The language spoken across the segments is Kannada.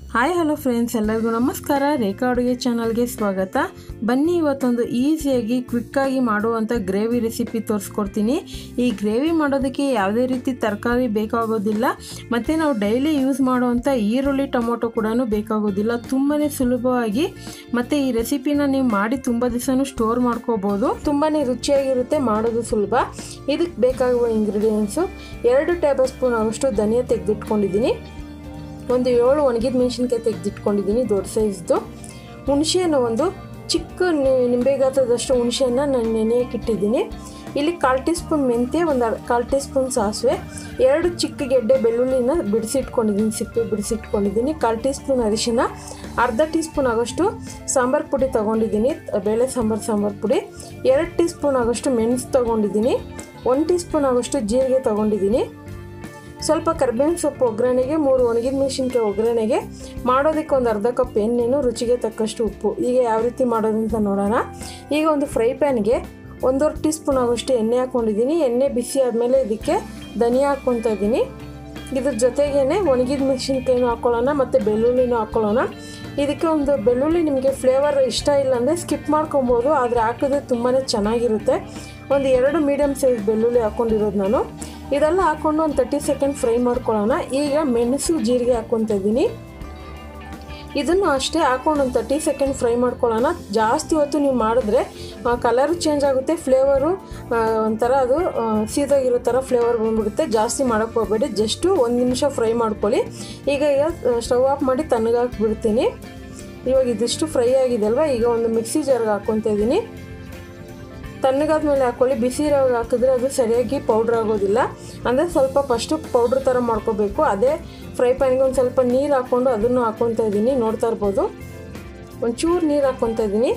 ಹಾಯ್ ಹಲೋ ಫ್ರೆಂಡ್ಸ್, ಎಲ್ಲರಿಗೂ ನಮಸ್ಕಾರ. ರೇಖಾ ಅಡುಗೆ ಚಾನಲ್ಗೆ ಸ್ವಾಗತ. ಬನ್ನಿ, ಇವತ್ತೊಂದು ಈಸಿಯಾಗಿ ಕ್ವಿಕ್ಕಾಗಿ ಮಾಡುವಂಥ ಗ್ರೇವಿ ರೆಸಿಪಿ ತೋರಿಸ್ಕೊಡ್ತೀನಿ. ಈ ಗ್ರೇವಿ ಮಾಡೋದಕ್ಕೆ ಯಾವುದೇ ರೀತಿ ತರಕಾರಿ ಬೇಕಾಗೋದಿಲ್ಲ, ಮತ್ತು ನಾವು ಡೈಲಿ ಯೂಸ್ ಮಾಡುವಂಥ ಈರುಳ್ಳಿ ಟೊಮೊಟೊ ಕೂಡ ಬೇಕಾಗೋದಿಲ್ಲ. ತುಂಬಾ ಸುಲಭವಾಗಿ ಮತ್ತು ಈ ರೆಸಿಪಿನ ನೀವು ಮಾಡಿ ತುಂಬ ದಿವಸನೂ ಸ್ಟೋರ್ ಮಾಡ್ಕೋಬೋದು. ತುಂಬಾ ರುಚಿಯಾಗಿರುತ್ತೆ, ಮಾಡೋದು ಸುಲಭ. ಇದಕ್ಕೆ ಬೇಕಾಗುವ ಇಂಗ್ರೀಡಿಯೆಂಟ್ಸು: 2 ಟೇಬಲ್ ಸ್ಪೂನ್ ಆಗೋಷ್ಟು ಧನಿಯಾ ತೆಗೆದಿಟ್ಕೊಂಡಿದ್ದೀನಿ, ಒಂದು 7 ಒಣಗಿದ ಮೆಣಸಿನ್ಕಾಯಿ ತೆಗೆದಿಟ್ಕೊಂಡಿದ್ದೀನಿ ದೊಡ್ಡ ಸೈಜ್ದು. ಹುಣಸೆಹಣ್ಣು ಒಂದು ಚಿಕ್ಕ ನಿಂಬೆ ಗಾತ್ರದಷ್ಟು ಹುಣಸೆಹಣ್ಣು ನಾನು ನೆನೆಯಕ್ಕೆ ಇಟ್ಟಿದ್ದೀನಿ. ಇಲ್ಲಿ 1/4 ಟೀ ಸ್ಪೂನ್ ಮೆಂತ್ಯ, ಒಂದು 1/4 ಟೀ ಸ್ಪೂನ್ ಸಾಸಿವೆ, 2 ಚಿಕ್ಕ ಗೆಡ್ಡೆ ಬೆಳ್ಳುಳ್ಳಿನ ಬಿಡಿಸಿಟ್ಕೊಂಡಿದ್ದೀನಿ, ಸಿಪ್ಪೆ ಬಿಡಿಸಿಟ್ಕೊಂಡಿದ್ದೀನಿ, 1/4 ಟೀ ಸ್ಪೂನ್ ಅರಿಶಿನ, ಅರ್ಧ ಟೀ ಸ್ಪೂನ್ ಆಗೋಷ್ಟು ಸಾಂಬಾರು ಪುಡಿ ತೊಗೊಂಡಿದ್ದೀನಿ, ಬೇಳೆ ಸಾಂಬಾರು ಪುಡಿ, 2 ಟೀ ಸ್ಪೂನ್ ಆಗೋಷ್ಟು ಮೆಣಸು ತೊಗೊಂಡಿದ್ದೀನಿ, 1 ಟೀ ಸ್ಪೂನ್ ಆಗೋಷ್ಟು ಜೀರಿಗೆ ತೊಗೊಂಡಿದ್ದೀನಿ, ಸ್ವಲ್ಪ ಕರಿಬೇವಿನ ಸೊಪ್ಪು ಒಗ್ಗರಣೆಗೆ, 3 ಒಣಗಿದ ಮೆಣಸಿನ್ಕಾಯಿ ಒಗ್ಗರಣೆಗೆ, ಮಾಡೋದಕ್ಕೆ ಒಂದು ಅರ್ಧ ಕಪ್ ಎಣ್ಣೆನು, ರುಚಿಗೆ ತಕ್ಕಷ್ಟು ಉಪ್ಪು. ಈಗ ಯಾವ ರೀತಿ ಮಾಡೋದಂತ ನೋಡೋಣ. ಈಗ ಒಂದು ಫ್ರೈ ಪ್ಯಾನ್ಗೆ 1.5 ಟೀ ಸ್ಪೂನ್ ಆಗೋಷ್ಟು ಎಣ್ಣೆ ಹಾಕ್ಕೊಂಡಿದ್ದೀನಿ. ಎಣ್ಣೆ ಬಿಸಿ ಆದಮೇಲೆ ಇದಕ್ಕೆ ಧನಿಯಾ ಹಾಕ್ಕೊತಾ ಇದ್ದೀನಿ. ಇದ್ರ ಜೊತೆಗೇ ಒಣಗಿದ ಮೆಣಸಿನ್ಕಾಯಿನೂ ಹಾಕ್ಕೊಳ್ಳೋಣ ಮತ್ತು ಬೆಳ್ಳುಳ್ಳಿನೂ ಹಾಕ್ಕೊಳ್ಳೋಣ. ಇದಕ್ಕೆ ಒಂದು ಬೆಳ್ಳುಳ್ಳಿ ನಿಮಗೆ ಫ್ಲೇವರ್ ಇಷ್ಟ ಇಲ್ಲ ಅಂದರೆ ಸ್ಕಿಪ್ ಮಾಡ್ಕೊಬೋದು, ಆದರೆ ಹಾಕಿದ್ರೆ ತುಂಬಾ ಚೆನ್ನಾಗಿರುತ್ತೆ. ಒಂದು 2 ಮೀಡಿಯಮ್ ಸೈಜ್ ಬೆಳ್ಳುಳ್ಳಿ ಹಾಕ್ಕೊಂಡಿರೋದು ನಾನು. ಇದೆಲ್ಲ ಹಾಕ್ಕೊಂಡು ಒಂದು 30 ಸೆಕೆಂಡ್ ಫ್ರೈ ಮಾಡ್ಕೊಳ್ಳೋಣ. ಈಗ ಮೆಣಸು ಜೀರಿಗೆ ಹಾಕ್ಕೊತಾ ಇದ್ದೀನಿ, ಇದನ್ನು ಅಷ್ಟೇ ಹಾಕ್ಕೊಂಡು ಒಂದು 30 ಸೆಕೆಂಡ್ ಫ್ರೈ ಮಾಡ್ಕೊಳ್ಳೋಣ. ಜಾಸ್ತಿ ಹೊತ್ತು ನೀವು ಮಾಡಿದ್ರೆ ಕಲರು ಚೇಂಜ್ ಆಗುತ್ತೆ, ಫ್ಲೇವರು ಒಂಥರ ಅದು ಸೀದಾಗಿರೋ ಥರ ಫ್ಲೇವರ್ ಬಂದ್ಬಿಡುತ್ತೆ. ಜಾಸ್ತಿ ಮಾಡೋಕ್ಕೆ ಹೋಗಬೇಡಿ, ಜಸ್ಟು 1 ನಿಮಿಷ ಫ್ರೈ ಮಾಡ್ಕೊಳ್ಳಿ. ಈಗ ಸ್ಟವ್ ಆಫ್ ಮಾಡಿ ತಣ್ಣಗಾಕ್ಬಿಡ್ತೀನಿ. ಇವಾಗ ಇದಿಷ್ಟು ಫ್ರೈ ಆಗಿದೆ ಅಲ್ವಾ, ಈಗ ಒಂದು ಮಿಕ್ಸಿ ಜಾರ್ಗೆ ಹಾಕ್ಕೊತಾ ಇದ್ದೀನಿ. ತಣ್ಣಗಾದ್ಮೇಲೆ ಹಾಕ್ಕೊಳ್ಳಿ, ಬಿಸಿ ಇರೋವಾಗ ಹಾಕಿದ್ರೆ ಅದು ಸರಿಯಾಗಿ ಪೌಡ್ರ್ ಆಗೋದಿಲ್ಲ. ಅಂದರೆ ಸ್ವಲ್ಪ ಫಸ್ಟು ಪೌಡ್ರ್ ಥರ ಮಾಡ್ಕೋಬೇಕು. ಅದೇ ಫ್ರೈ ಪ್ಯಾನ್ಗೆ ಒಂದು ಸ್ವಲ್ಪ ನೀರು ಹಾಕ್ಕೊಂಡು ಅದನ್ನು ಹಾಕ್ಕೊತಾ ಇದ್ದೀನಿ, ನೋಡ್ತಾ ಇರ್ಬೋದು. ಒಂಚೂರು ನೀರು ಹಾಕ್ಕೊತಾ ಇದ್ದೀನಿ.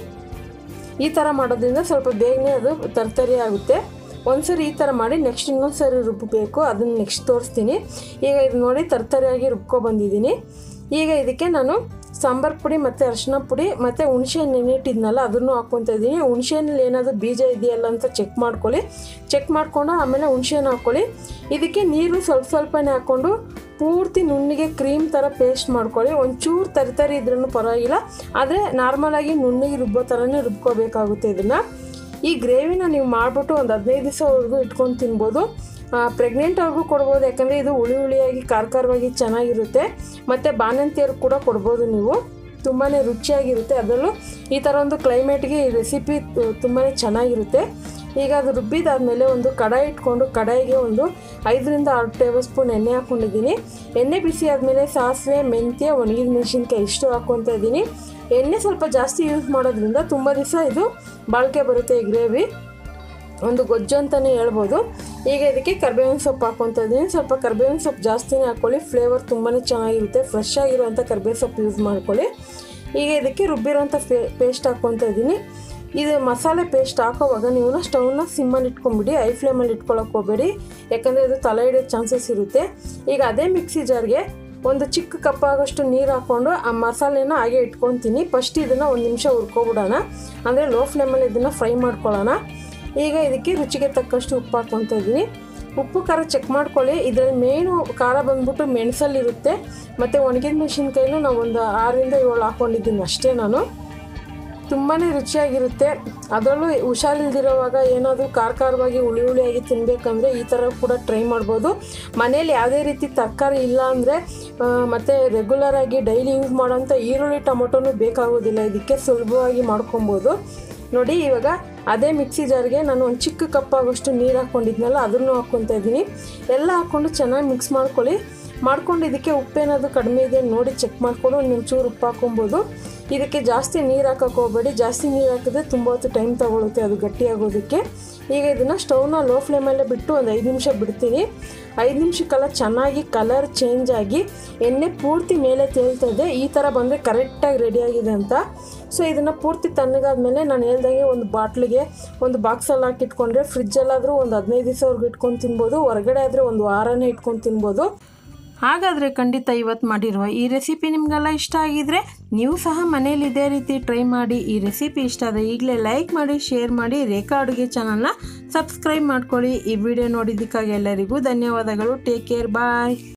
ಈ ಥರ ಮಾಡೋದ್ರಿಂದ ಸ್ವಲ್ಪ ಬೇಗನೆ ಅದು ತರ್ತರಿ ಆಗುತ್ತೆ. ಒಂದ್ಸರಿ ಈ ಥರ ಮಾಡಿ ನೆಕ್ಸ್ಟ್ ಇನ್ನೊಂದು ಸರಿ ರುಬ್ಬಬೇಕು, ಅದನ್ನು ನೆಕ್ಸ್ಟ್ ತೋರಿಸ್ತೀನಿ. ಈಗ ಇದು ನೋಡಿ ತರ್ತರಿಯಾಗಿ ರುಬ್ಕೊಬಂದಿದ್ದೀನಿ. ಈಗ ಇದಕ್ಕೆ ನಾನು ಸಾಂಬಾರು ಪುಡಿ ಮತ್ತು ಅರಿಶಿನ ಪುಡಿ ಮತ್ತು ಹುಣಸೆಹಣ್ಣು ನೆನೆಯಿಟ್ಟಿದ್ನಲ್ಲ ಅದನ್ನು ಹಾಕ್ಕೊತಾ ಇದ್ದೀನಿ. ಹುಣಸೆಹಣ್ಣಲ್ಲಿ ಏನಾದರೂ ಬೀಜ ಇದೆಯಲ್ಲ ಅಂತ ಚೆಕ್ ಮಾಡ್ಕೊಳ್ಳಿ. ಚೆಕ್ ಮಾಡಿಕೊಂಡು ಆಮೇಲೆ ಹುಣಸೆಹಣ್ಣು ಹಾಕ್ಕೊಳ್ಳಿ. ಇದಕ್ಕೆ ನೀರು ಸ್ವಲ್ಪನೇ ಹಾಕ್ಕೊಂಡು ಪೂರ್ತಿ ನುಣ್ಣಿಗೆ ಕ್ರೀಮ್ ಥರ ಪೇಸ್ಟ್ ಮಾಡ್ಕೊಳ್ಳಿ. ಒಂಚೂರು ತರಿ ಇದ್ರೂ ಪರವಾಗಿಲ್ಲ, ಆದರೆ ನಾರ್ಮಲಾಗಿ ನುಣ್ಣಿಗೆ ರುಬ್ಬೋ ಥರನೇ ರುಬ್ಕೋಬೇಕಾಗುತ್ತೆ. ಇದನ್ನು ಈ ಗ್ರೇವಿನ ನೀವು ಮಾಡಿಬಿಟ್ಟು ಒಂದು 15 ದಿವಸವರೆಗೂ ಇಟ್ಕೊಂಡು ತಿನ್ಬೋದು. ಪ್ರೆಗ್ನೆಂಟ್ ಅವ್ರಿಗೂ ಕೊಡ್ಬೋದು, ಯಾಕಂದರೆ ಇದು ಹುಳಿಯಾಗಿ ಖಾರವಾಗಿ ಚೆನ್ನಾಗಿರುತ್ತೆ. ಮತ್ತು ಬಾಣಂತಿಯರು ಕೂಡ ಕೊಡ್ಬೋದು ನೀವು, ತುಂಬಾ ರುಚಿಯಾಗಿರುತ್ತೆ. ಅದರಲ್ಲೂ ಈ ಥರ ಒಂದು ಕ್ಲೈಮೇಟ್ಗೆ ಈ ರೆಸಿಪಿ ತುಂಬಾ ಚೆನ್ನಾಗಿರುತ್ತೆ. ಈಗ ಅದು ರುಬ್ಬಿದಾದಮೇಲೆ ಒಂದು ಕಡಾಯಿ ಇಟ್ಕೊಂಡು ಕಡಾಯಿಗೆ ಒಂದು 5 ರಿಂದ 6 ಟೇಬಲ್ ಸ್ಪೂನ್ ಎಣ್ಣೆ ಹಾಕ್ಕೊಂಡಿದ್ದೀನಿ. ಎಣ್ಣೆ ಬಿಸಿ ಆದಮೇಲೆ ಸಾಸಿವೆ, ಮೆಂತ್ಯ, ಒಣಗಿದ ಮೆಣಸಿನ್ಕಾಯಿ ಇಷ್ಟು ಹಾಕ್ಕೊತಾ ಇದ್ದೀನಿ. ಎಣ್ಣೆ ಸ್ವಲ್ಪ ಜಾಸ್ತಿ ಯೂಸ್ ಮಾಡೋದ್ರಿಂದ ತುಂಬ ದಿವಸ ಇದು ಬಾಳಿಕೆ ಬರುತ್ತೆ. ಈ ಗ್ರೇವಿ ಒಂದು ಗೊಜ್ಜು ಅಂತಲೇ ಹೇಳ್ಬೋದು. ಈಗ ಇದಕ್ಕೆ ಕರಿಬೇವಿನ ಸೊಪ್ಪು ಹಾಕ್ಕೊತಾ ಇದ್ದೀನಿ. ಸ್ವಲ್ಪ ಕರಿಬೇವಿನ ಸೊಪ್ಪು ಜಾಸ್ತಿನೇ ಹಾಕ್ಕೊಳ್ಳಿ, ಫ್ಲೇವರ್ ತುಂಬಾ ಚೆನ್ನಾಗಿರುತ್ತೆ. ಫ್ರೆಶ್ ಆಗಿರುವಂಥ ಕರಿಬೇವು ಸೊಪ್ಪು ಯೂಸ್ ಮಾಡ್ಕೊಳ್ಳಿ. ಈಗ ಇದಕ್ಕೆ ರುಬ್ಬಿರೋಂಥ ಪೇಸ್ಟ್ ಹಾಕ್ಕೊತಾ ಇದ್ದೀನಿ. ಇದು ಮಸಾಲೆ ಪೇಸ್ಟ್ ಹಾಕೋವಾಗ ನೀವು ಸ್ಟವ್ನ ಸಿಮ್ಮಲ್ಲಿ ಇಟ್ಕೊಂಬಿಡಿ, ಐ ಫ್ಲೇಮಲ್ಲಿ ಇಟ್ಕೊಳ್ಳೋಕೆ ಹೋಗಬೇಡಿ, ಯಾಕಂದರೆ ಇದು ತಲೆ ಹಿಡಿಯೋ ಚಾನ್ಸಸ್ ಇರುತ್ತೆ. ಈಗ ಅದೇ ಮಿಕ್ಸಿ ಜಾರ್ಗೆ ಒಂದು ಚಿಕ್ಕ ಕಪ್ ಆಗೋಷ್ಟು ನೀರು ಹಾಕ್ಕೊಂಡು ಆ ಮಸಾಲೆನ ಹಾಗೆ ಇಟ್ಕೊತೀನಿ. ಫಸ್ಟ್ ಇದನ್ನು 1 ನಿಮಿಷ ಹುರ್ಕೊಬಿಡೋಣ, ಅಂದರೆ ಲೋ ಫ್ಲೇಮಲ್ಲಿ ಇದನ್ನು ಫ್ರೈ ಮಾಡ್ಕೊಳ್ಳೋಣ. ಈಗ ಇದಕ್ಕೆ ರುಚಿಗೆ ತಕ್ಕಷ್ಟು ಉಪ್ಪು ಹಾಕ್ಕೊತಾ ಇದ್ದೀನಿ. ಉಪ್ಪು ಖಾರ ಚೆಕ್ ಮಾಡ್ಕೊಳ್ಳಿ. ಇದರಲ್ಲಿ ಮೇನು ಖಾರ ಬಂದ್ಬಿಟ್ಟು ಮೆಣಸಲ್ಲಿರುತ್ತೆ, ಮತ್ತು ಒಣಗಿದ ಮೆಣಸಿನ್ಕಾಯಿನೂ ನಾವು ಒಂದು 6 ರಿಂದ 7 ಹಾಕ್ಕೊಂಡಿದ್ದೀನಿ ಅಷ್ಟೇ ನಾನು. ತುಂಬಾ ರುಚಿಯಾಗಿರುತ್ತೆ. ಅದರಲ್ಲೂ ಹುಷಾರಿಲ್ದಿರೋವಾಗ ಏನಾದರೂ ಖಾರವಾಗಿ ಹುಳಿಯಾಗಿ ತಿನ್ನಬೇಕಂದ್ರೆ ಈ ಥರ ಕೂಡ ಟ್ರೈ ಮಾಡ್ಬೋದು. ಮನೇಲಿ ಯಾವುದೇ ರೀತಿ ತರಕಾರಿ ಇಲ್ಲ ಅಂದರೆ ಮತ್ತು ರೆಗ್ಯುಲರಾಗಿ ಡೈಲಿ ಯೂಸ್ ಮಾಡೋಂಥ ಈರುಳ್ಳಿ ಟೊಮೊಟೊನೂ ಬೇಕಾಗೋದಿಲ್ಲ, ಇದಕ್ಕೆ ಸುಲಭವಾಗಿ ಮಾಡ್ಕೊಬೋದು. ನೋಡಿ, ಇವಾಗ ಅದೇ ಮಿಕ್ಸಿ ಜಾರ್ಗೆ ನಾನು ಒಂದು ಚಿಕ್ಕ ಕಪ್ ಆಗೋಷ್ಟು ನೀರು ಹಾಕ್ಕೊಂಡಿದ್ನಲ್ಲ ಅದನ್ನು ಹಾಕ್ಕೊತಾ ಇದ್ದೀನಿ. ಎಲ್ಲ ಹಾಕ್ಕೊಂಡು ಚೆನ್ನಾಗಿ ಮಿಕ್ಸ್ ಮಾಡ್ಕೊಂಡು ಇದಕ್ಕೆ ಉಪ್ಪೇನಾದರೂ ಕಡಿಮೆ ಇದೆ ನೋಡಿ ಚೆಕ್ ಮಾಡಿಕೊಂಡು ಒಂಚೂರು ಉಪ್ಪು ಹಾಕ್ಕೊಬೋದು. ಇದಕ್ಕೆ ಜಾಸ್ತಿ ನೀರು ಹಾಕೋಕೆ ಹೋಗಬೇಡಿ, ಜಾಸ್ತಿ ನೀರು ಹಾಕಿದ್ರೆ ತುಂಬ ಹೊತ್ತು ಟೈಮ್ ತೊಗೊಳುತ್ತೆ ಅದು ಗಟ್ಟಿಯಾಗೋದಕ್ಕೆ. ಈಗ ಇದನ್ನು ಸ್ಟವ್ನ ಲೋ ಫ್ಲೇಮಲ್ಲೇ ಬಿಟ್ಟು ಒಂದು 5 ನಿಮಿಷ ಬಿಡ್ತೀನಿ. 5 ನಿಮಿಷಕ್ಕೆಲ್ಲ ಚೆನ್ನಾಗಿ ಕಲರ್ ಚೇಂಜ್ ಆಗಿ ಎಣ್ಣೆ ಪೂರ್ತಿ ಮೇಲೆ ತೇಲ್ತದೆ. ಈ ಥರ ಬಂದರೆ ಕರೆಕ್ಟಾಗಿ ರೆಡಿಯಾಗಿದೆ ಅಂತ. ಸೊ ಇದನ್ನು ಪೂರ್ತಿ ತಣ್ಣಗಾದ್ಮೇಲೆ ನಾನು ಹೇಳ್ದಂಗೆ ಒಂದು ಬಾಟ್ಲಿಗೆ ಒಂದು ಬಾಕ್ಸಲ್ಲಿ ಹಾಕಿಟ್ಕೊಂಡ್ರೆ ಫ್ರಿಜ್ಜಲ್ಲಾದರೂ ಒಂದು 15 ದಿವಸವರೆಗೂ ಇಟ್ಕೊಂಡು ತಿನ್ಬೋದು, ಹೊರಗಡೆ ಆದರೆ ಒಂದು ವಾರನೇ ಇಟ್ಕೊಂಡು ತಿನ್ಬೋದು. ಹಾಗಾದರೆ ಖಂಡಿತ ಇವತ್ತು ಮಾಡಿರುವ ಈ ರೆಸಿಪಿ ನಿಮಗೆಲ್ಲ ಇಷ್ಟ ಆಗಿದರೆ ನೀವು ಸಹ ಮನೇಲಿ ಇದೇ ರೀತಿ ಟ್ರೈ ಮಾಡಿ. ಈ ರೆಸಿಪಿ ಇಷ್ಟ ಆದರೆ ಈಗಲೇ ಲೈಕ್ ಮಾಡಿ, ಶೇರ್ ಮಾಡಿ, ರೇಖಾ ಅಡುಗೆ ಚಾನಲ್ನ ಸಬ್ಸ್ಕ್ರೈಬ್ ಮಾಡ್ಕೊಳ್ಳಿ. ಈ ವಿಡಿಯೋ ನೋಡಿದ್ದಕ್ಕಾಗಿ ಎಲ್ಲರಿಗೂ ಧನ್ಯವಾದಗಳು. ಟೇಕ್ ಕೇರ್, ಬಾಯ್.